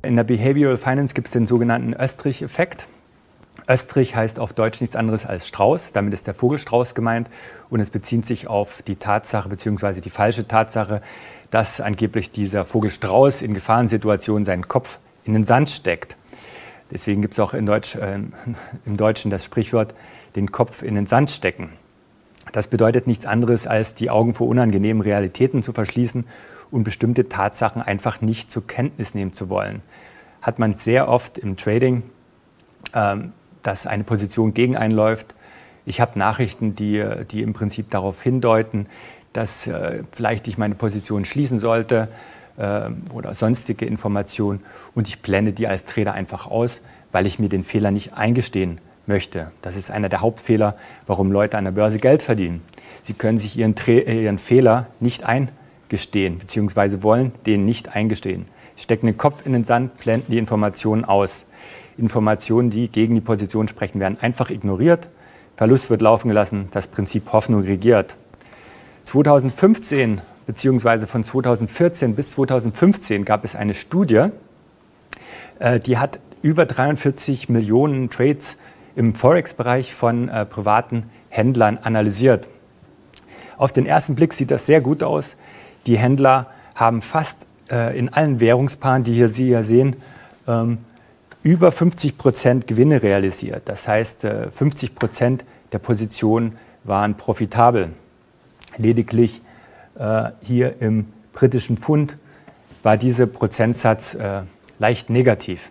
In der Behavioral Finance gibt es den sogenannten Oestrich-Effekt. Oestrich heißt auf Deutsch nichts anderes als Strauß, damit ist der Vogelstrauß gemeint und es bezieht sich auf die Tatsache bzw. die falsche Tatsache, dass angeblich dieser Vogelstrauß in Gefahrensituationen seinen Kopf in den Sand steckt. Deswegen gibt es auch im Deutschen das Sprichwort, den Kopf in den Sand stecken. Das bedeutet nichts anderes, als die Augen vor unangenehmen Realitäten zu verschließen und bestimmte Tatsachen einfach nicht zur Kenntnis nehmen zu wollen. Hat man sehr oft im Trading, dass eine Position gegen einen läuft. Ich habe Nachrichten, die im Prinzip darauf hindeuten, dass vielleicht ich meine Position schließen sollte oder sonstige Informationen und ich blende die als Trader einfach aus, weil ich mir den Fehler nicht eingestehen möchte. Das ist einer der Hauptfehler, warum Leute an der Börse Geld verdienen. Sie können sich ihren Fehler nicht eingestehen, beziehungsweise wollen den nicht eingestehen. Sie stecken den Kopf in den Sand, blenden die Informationen aus. Informationen, die gegen die Position sprechen, werden einfach ignoriert. Verlust wird laufen gelassen, das Prinzip Hoffnung regiert. 2015 bzw. von 2014 bis 2015 gab es eine Studie, die hat über 43 Millionen Trades im Forex-Bereich von privaten Händlern analysiert. Auf den ersten Blick sieht das sehr gut aus. Die Händler haben fast in allen Währungspaaren, die Sie hier sehen, über 50% Gewinne realisiert. Das heißt, 50% der Positionen waren profitabel. Lediglich hier im britischen Pfund war dieser Prozentsatz leicht negativ.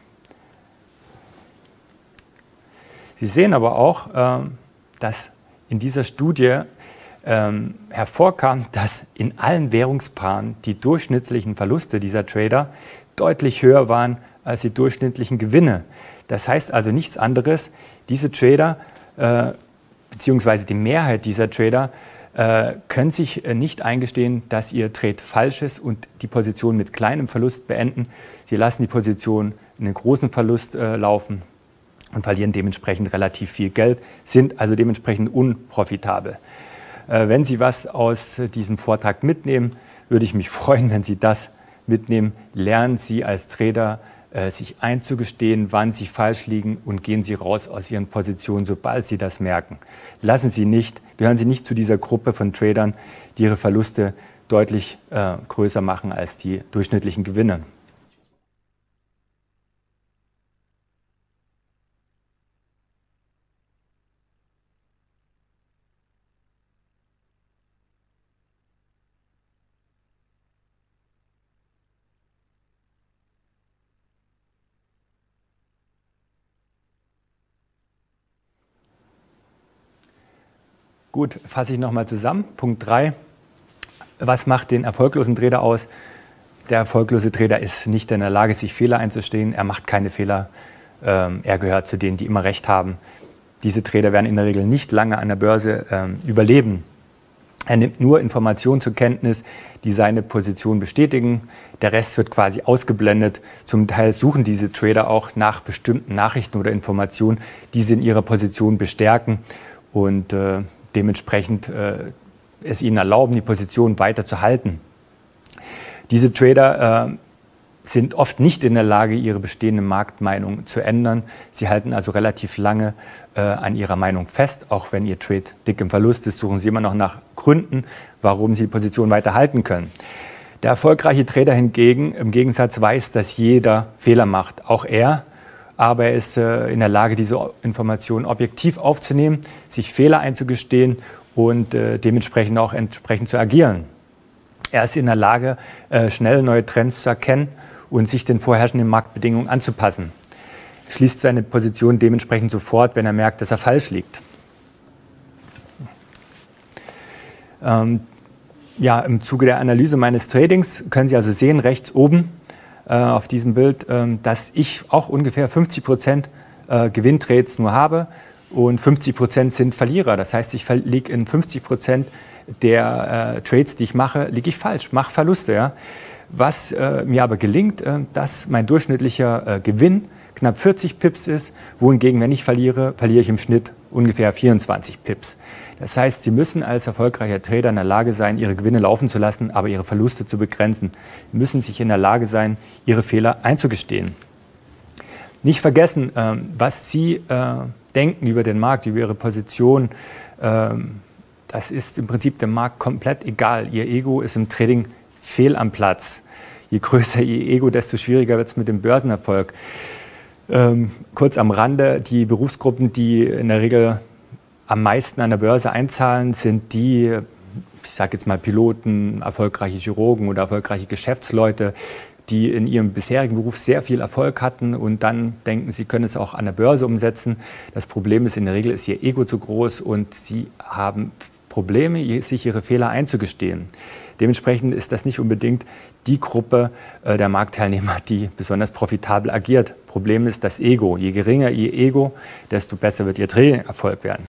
Sie sehen aber auch, dass in dieser Studie hervorkam, dass in allen Währungspaaren die durchschnittlichen Verluste dieser Trader deutlich höher waren als die durchschnittlichen Gewinne. Das heißt also nichts anderes, diese Trader beziehungsweise die Mehrheit dieser Trader können sich nicht eingestehen, dass ihr Trade falsch ist und die Position mit kleinem Verlust beenden. Sie lassen die Position in einen großen Verlust laufen und verlieren dementsprechend relativ viel Geld, sind also dementsprechend unprofitabel. Wenn Sie was aus diesem Vortrag mitnehmen, würde ich mich freuen, wenn Sie das mitnehmen. Lernen Sie als Trader, sich einzugestehen, wann Sie falsch liegen und gehen Sie raus aus Ihren Positionen, sobald Sie das merken. Gehören Sie nicht zu dieser Gruppe von Tradern, die ihre Verluste deutlich größer machen als die durchschnittlichen Gewinne. Gut, fasse ich nochmal zusammen. Punkt 3. Was macht den erfolglosen Trader aus? Der erfolglose Trader ist nicht in der Lage, sich Fehler einzustehen. Er macht keine Fehler. Er gehört zu denen, die immer Recht haben. Diese Trader werden in der Regel nicht lange an der Börse überleben. Er nimmt nur Informationen zur Kenntnis, die seine Position bestätigen. Der Rest wird quasi ausgeblendet. Zum Teil suchen diese Trader auch nach bestimmten Nachrichten oder Informationen, die sie in ihrer Position bestärken und dementsprechend es ihnen erlauben, die Position weiter zu halten. Diese Trader sind oft nicht in der Lage, ihre bestehende Marktmeinung zu ändern. Sie halten also relativ lange an ihrer Meinung fest. Auch wenn ihr Trade dick im Verlust ist, suchen sie immer noch nach Gründen, warum sie die Position weiter halten können. Der erfolgreiche Trader hingegen im Gegensatz weiß, dass jeder Fehler macht, auch er. Aber er ist in der Lage, diese Informationen objektiv aufzunehmen, sich Fehler einzugestehen und dementsprechend auch entsprechend zu agieren. Er ist in der Lage, schnell neue Trends zu erkennen und sich den vorherrschenden Marktbedingungen anzupassen. Er schließt seine Position dementsprechend sofort, wenn er merkt, dass er falsch liegt. Ja, im Zuge der Analyse meines Tradings können Sie also sehen, rechts oben auf diesem Bild, dass ich auch ungefähr 50% Gewinntrades nur habe und 50% sind Verlierer. Das heißt, ich liege in 50% der Trades, die ich mache, liege ich falsch, mache Verluste. Ja? Was mir aber gelingt, dass mein durchschnittlicher Gewinn knapp 40 Pips ist, wohingegen, wenn ich verliere, verliere ich im Schnitt ungefähr 24 Pips. Das heißt, Sie müssen als erfolgreicher Trader in der Lage sein, Ihre Gewinne laufen zu lassen, aber Ihre Verluste zu begrenzen. Sie müssen sich in der Lage sein, Ihre Fehler einzugestehen. Nicht vergessen, was Sie denken über den Markt, über Ihre Position. Das ist im Prinzip dem Markt komplett egal. Ihr Ego ist im Trading fehl am Platz. Je größer Ihr Ego, desto schwieriger wird es mit dem Börsenerfolg. Kurz am Rande, die Berufsgruppen, die in der Regel am meisten an der Börse einzahlen, sind die, ich sage jetzt mal Piloten, erfolgreiche Chirurgen oder erfolgreiche Geschäftsleute, die in ihrem bisherigen Beruf sehr viel Erfolg hatten und dann denken, sie können es auch an der Börse umsetzen. Das Problem ist, in der Regel ist ihr Ego zu groß und sie haben Probleme, sich ihre Fehler einzugestehen. Dementsprechend ist das nicht unbedingt die Gruppe der Marktteilnehmer, die besonders profitabel agiert. Problem ist das Ego. Je geringer ihr Ego, desto besser wird ihr Trading-Erfolg werden.